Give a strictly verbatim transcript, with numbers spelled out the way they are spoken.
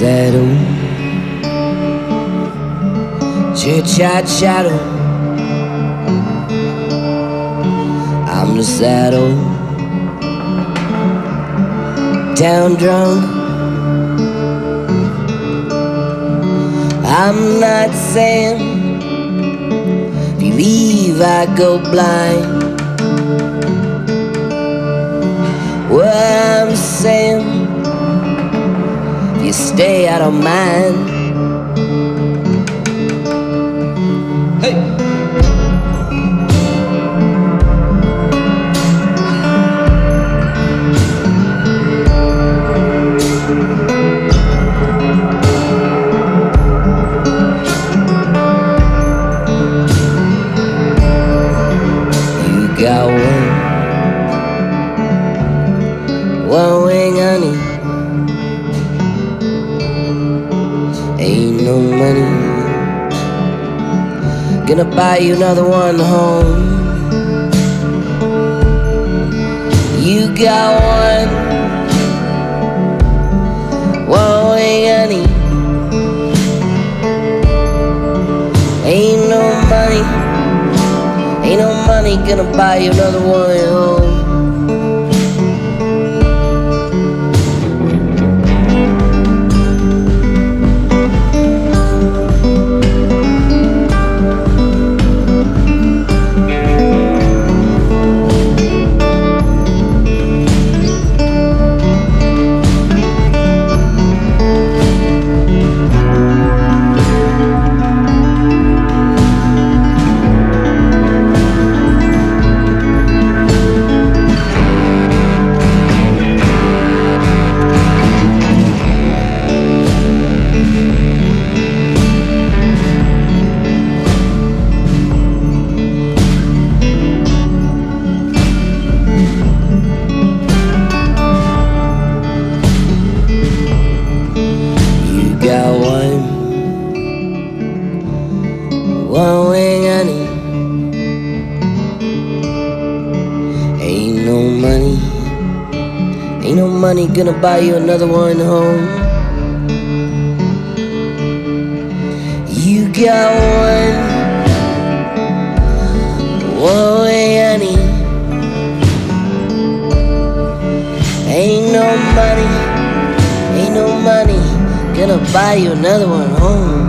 saddle, churchyard shadow. I'm the saddle, town drunk. I'm not saying if you leave I go blind. What I'm saying, if you stay I don't mind. Hey! Got one, one wing, honey. Ain't no money gonna buy you another one home. You got one, one wing, honey. Ain't no money, ain't no money gonna buy you another one home. Got one, one wing, honey. Ain't no money, ain't no money gonna buy you another one home. You got one, one wing, honey. Ain't no money, ain't no money gonna buy you another one home.